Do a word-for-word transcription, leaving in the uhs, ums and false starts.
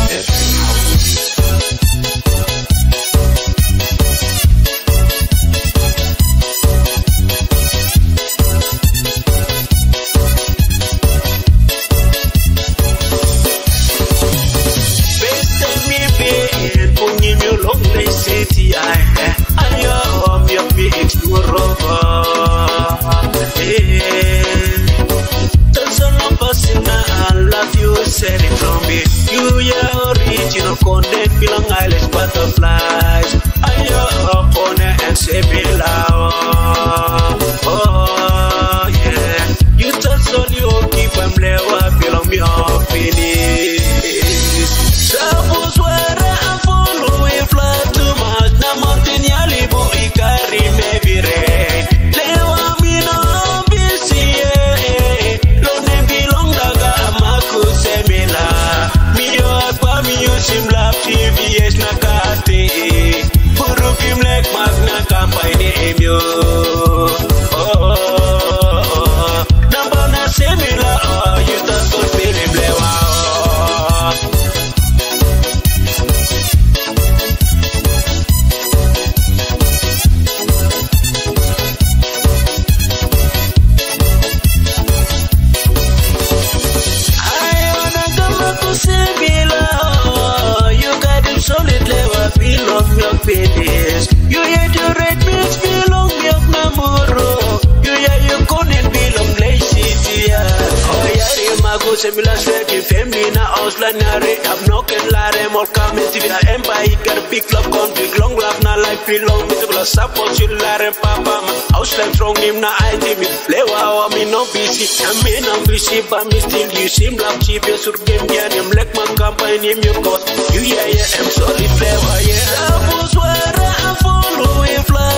Butterflies, I up on it and say me loud. Oh yeah, you touch on you keep them never belong me off finish. Suppose where I follow a flat too much, na mountain yalibu ikari maybe rain. Lewa me no busy, no name belong daga amaku semila. Me yo akwa me yo simla T V S na Puru kim lek magna kampanye emyo. Oh, oh, oh. Namba na semila, oh, you just go feeling blewa. I wanna go to semila, oh, you got him solid lewa. Belong milk babies. You hear the red milk belong milk namuro. You hear you couldn't belong lazy dear. Oh yeah, Mago similar sweaty family na auslanare. I'm knocking lare more coming to the empire. Got a big love come big long love na life belong with the support you lare papa ma. Auslan strong him na I me. Lewa wa me no busy. I mean I'm busy but me still you seem like cheap. You sur game yan him like my company him you got. You yeah yeah I'm sorry flavor yeah. Suppose where I follow a fly.